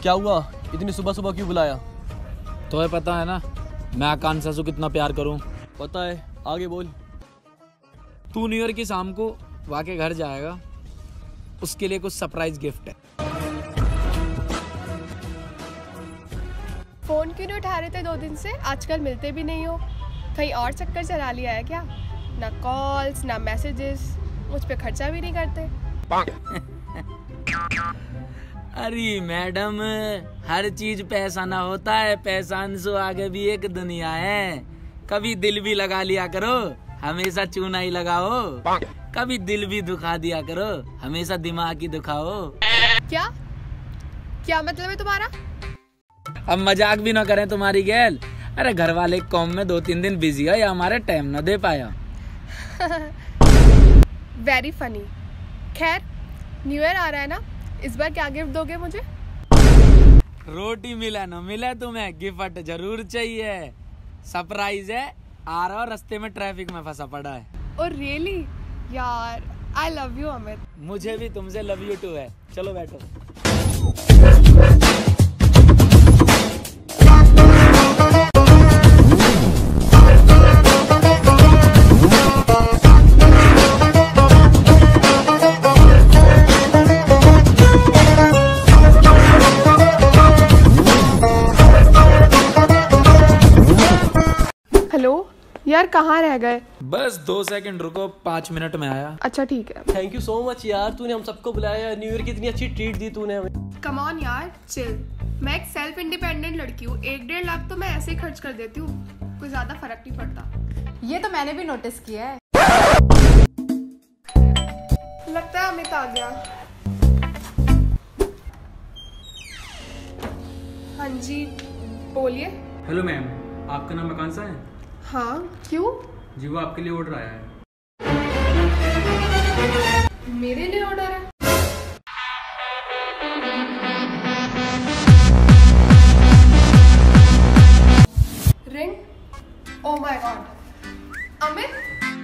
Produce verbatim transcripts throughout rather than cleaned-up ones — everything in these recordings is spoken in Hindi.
क्या हुआ, इतनी सुबह सुबह क्यों बुलाया? तो है पता है ना मैं आकांक्षा से कितना प्यार करूं। पता है, आगे बोल। तू न्यू ईयर की शाम को वहाँ के घर जाएगा, उसके लिए कुछ सरप्राइज गिफ्ट है। फोन क्यों नहीं उठा रहे थे दो दिन से? आजकल मिलते भी नहीं हो, कहीं और चक्कर चला लिया है क्या? ना कॉल्स ना मैसेजेस, मुझ पे खर्चा भी नहीं करते। अरे मैडम, हर चीज पैसा ना होता है, पैसा से आगे भी एक दुनिया है। कभी दिल भी लगा लिया करो, हमेशा चूना ही लगाओ। कभी दिल भी दुखा दिया करो, हमेशा दिमाग ही दुखाओ। क्या क्या मतलब है तुम्हारा? अब मजाक भी ना करें तुम्हारी गैल। अरे घर वाले कॉम में दो तीन दिन बिजी है या हमारे टाइम ना दे पाया। Very funny. खैर, न्यू ईयर आ रहा है ना, इस बार क्या गिफ्ट दोगे मुझे? रोटी मिले न मिले तुम्हें गिफ्ट जरूर चाहिए। सरप्राइज है, आ रहा और रास्ते में ट्रैफिक में फंसा पड़ा है। ओह रियली यार, आई लव यू अमित। मुझे भी तुमसे लव यू टू है। चलो बैठो। हेलो यार, कहाँ रह गए? बस दो सेकंड रुको, पाँच मिनट में आया। अच्छा ठीक है। थैंक यू सो मच यार, तूने हम सबको बुलाया। न्यू ईयर की इतनी अच्छी ट्रीट दी तूने हमें। कम ऑन यार, चिल। मैं एक सेल्फ इंडिपेंडेंट लड़की हूँ, एक डेढ़ लाख तो मैं ऐसे ही खर्च कर देती हूँ, कोई ज्यादा फर्क नहीं पड़ता। ये तो मैंने भी नोटिस किया है। लगता है अमित आ गया। हाँ जी बोलिए। हेलो मैम, आपका नाम आकांक्षा है? हाँ क्यों? जी वो आपके लिए ऑर्डर आया है। मेरे लिए ऑर्डर है? Ring? Oh my god. Amit?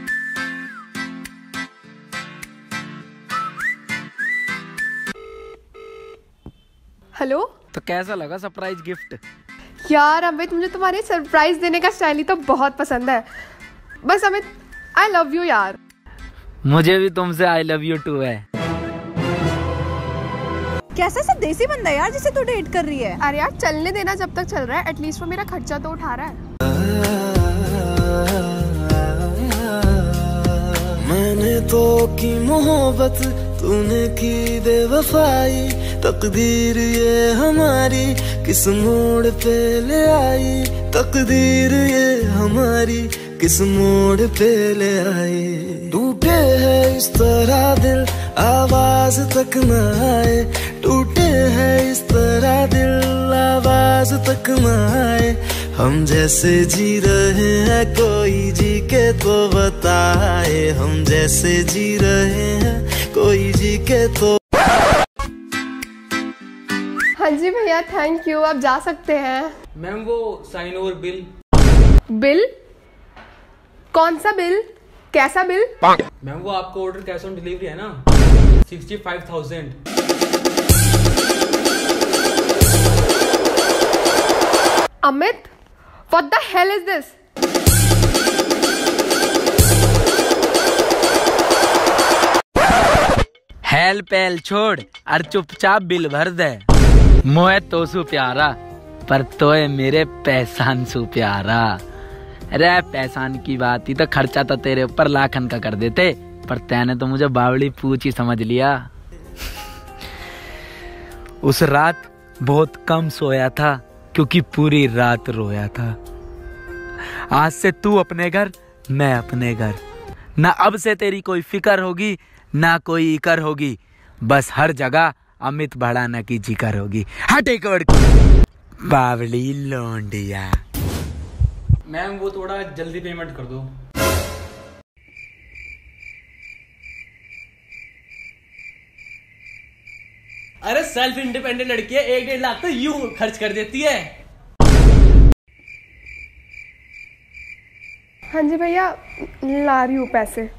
Hello. तो कैसा लगा सरप्राइज गिफ्ट? यार अमित, मुझे तुम्हारे सरप्राइज देने का स्टाइल ही तो बहुत पसंद है। बस अमित, आई लव यू यार। मुझे भी तुमसे आई लव यू टू है। कैसा सा देसी बंदा यार जिसे तू डेट कर रही है? अरे यार चलने देना, जब तक चल रहा है एटलीस्ट वो मेरा खर्चा तो उठा रहा है। मैंने तो की मोहब्बत, तूने की बेवफाई, तकदीर ये हमारी किस मोड़ पे ले आई, तकदीर ये हमारी किस मोड़ पे ले आई। टूटे है इस तरह दिल, आवाज तक न आए, टूटे है इस तरह दिल, आवाज तक न आए। हम जैसे जी रहे हैं कोई जी के तो बताए, हम जैसे जी रहे हैं कोई जी के तो। हाँ जी भैया, थैंक यू, आप जा सकते हैं। मैम वो साइन और बिल। बिल? कौन सा बिल? कैसा बिल? मैम वो आपका ऑर्डर कैश ऑन डिलीवरी है ना, sixty five thousand. Amit, what the hell is this? हेल पेल छोड़ और चुपचाप बिल भर दे। मोए तो सु प्यारा पर तोए मेरे पैसान सु प्यारा। अरे पैसान की बात ही तो खर्चा तो तेरे ऊपर लाखन का कर देते, पर तैने तो मुझे बावड़ी पूछ ही समझ लिया। उस रात बहुत कम सोया था क्योंकि पूरी रात रोया था। आज से तू अपने घर, मैं अपने घर। ना अब से तेरी कोई फिक्र होगी ना कोई इकर होगी, बस हर जगह अमित भड़ाना की जिक्र होगी। हटे कोड़ बावली लोंडिया। मैम वो थोड़ा जल्दी पेमेंट कर दो। अरे सेल्फ इंडिपेंडेंट लड़की है, एक डेढ़ लाख तो यूं खर्च कर देती है। हाँ जी भैया, ला रही हूँ पैसे।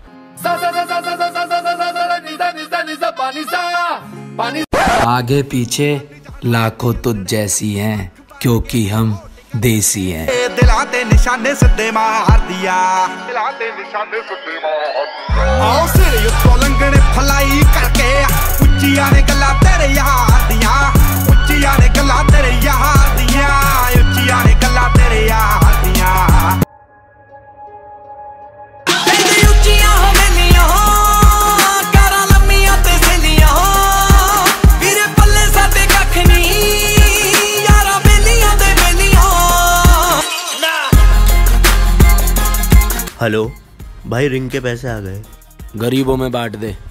आगे पीछे लाखों तुझ जैसी हैं क्योंकि हम देसी हैं। दिला ते निशाने सिद्धे मार दिया, दिला ते निशाने सिद्धे मार दिया। आओ सिर उत्तों लंघने फलाई करके, उच्चियां ने गल्लां तेरे यार दियां, उच्चियां ने गल्लां तेरे यार दियां, उच्चियां ने गल्लां तेरे यार दियां। कहंदे उच्चियां हवेलियां कारां लम्मियां ते सहेलियां, वीरे पल्ले साडे कख नहीं यारा बेलियां दे बेलियां। हेलो भाई, रिंग के पैसे आ गए। गरीबों में बांट दे।